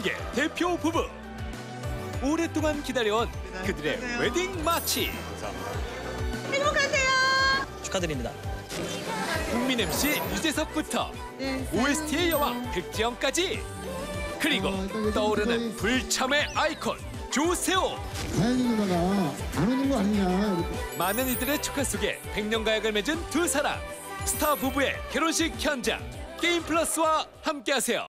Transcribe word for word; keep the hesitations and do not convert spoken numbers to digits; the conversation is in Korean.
연계 대표 부부. 오랫동안 기다려온 그들의 웨딩 마치. 행복하세요. 축하드립니다. 국민 엠씨 유재석부터 오에스티의 여왕 백지영까지, 그리고 떠오르는 불참의 아이콘 조세호. 다현이 누나가 안 오는 거 아니냐. 많은 이들의 축하 속에 백년가약을 맺은 두 사람. 스타 부부의 결혼식 현장, 게임 플러스와 함께하세요.